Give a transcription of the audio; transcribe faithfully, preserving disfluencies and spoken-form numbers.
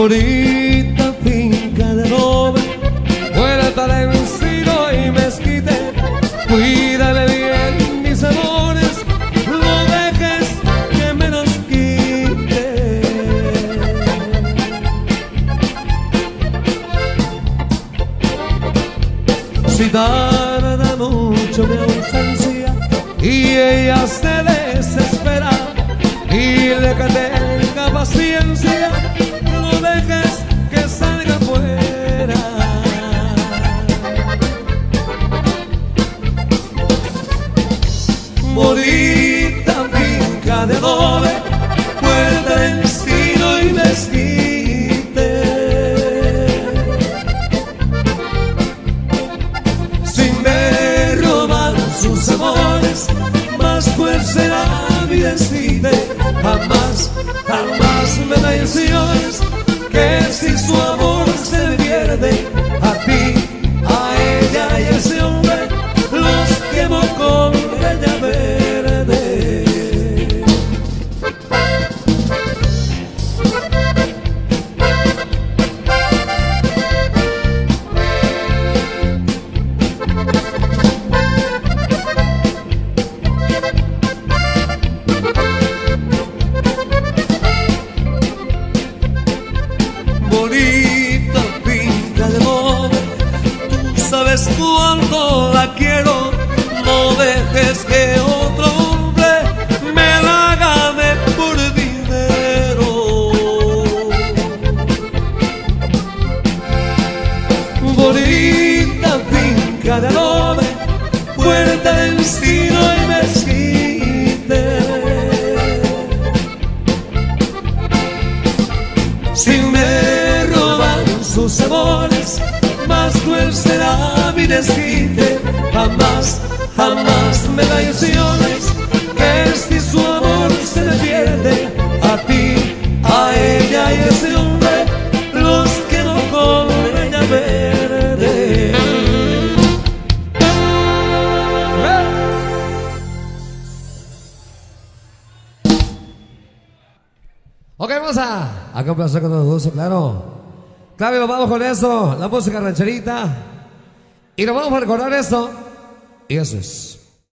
Bonita finca de adobe, puerta de encino y mezquite. Cuídame bien, mis amores, no dejes que me los quite. Si tarda mucho mi ausencia y ella se desespera, dile que tenga paciencia, no dejes que salga afuera. Bonita finca de adobe, puerta de encino y mezquite. Si me roban sus amores, más pues será mi desquite. Jamás, jamás me traiciones, que si su amor se pierde, a ti, a ella y a ese hombre los quemo con leña verde. Bonita finca de adobe, tú sabes cuánto la quiero, no dejes que otro hombre me la gane por dinero. Bonita finca de adobe, puerta de encino y mezquite. Si me roban sus amores, más cruel será mi desquite. Jamás, jamás me traiciones, que si su amor se le pierde, a ti, a ella y a ese hombre los quemo con leña verde. Ok, vamos a, a complacer con todo gusto, claro. Claro, y nos vamos con eso, la música rancherita. Y nos vamos a recordar esto. Y eso es.